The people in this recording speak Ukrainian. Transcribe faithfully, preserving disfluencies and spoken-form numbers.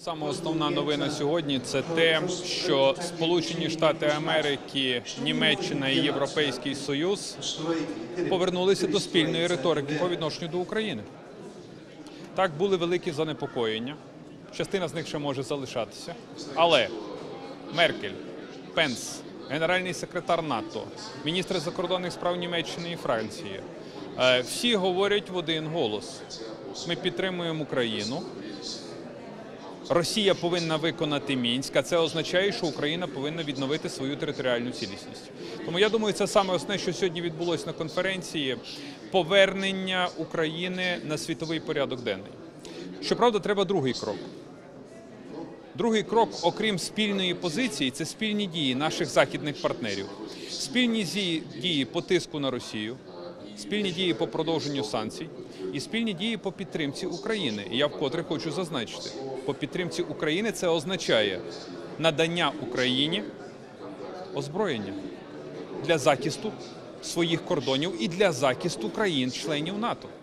Саме основна новина сьогодні – це те, що Сполучені Штати Америки, Німеччина і Європейський Союз повернулися до спільної риторики по відношенню до України. Так, були великі занепокоєння, частина з них ще може залишатися, але Меркель, Пенс, генеральний секретар НАТО, міністри закордонних справ Німеччини і Франції – всі говорять в один голос: ми підтримуємо Україну, Росія повинна виконати Мінськ, а це означає, що Україна повинна відновити свою територіальну цілісність. Тому я думаю, це саме основне, що сьогодні відбулося на конференції – повернення України на світовий порядок денний. Щоправда, треба другий крок. Другий крок, окрім спільної позиції, це спільні дії наших західних партнерів. Спільні дії по тиску на Росію, спільні дії по продовженню санкцій і спільні дії по підтримці України. І я вкотре хочу зазначити, по підтримці України це означає надання Україні озброєння для захисту своїх кордонів і для захисту країн-членів НАТО.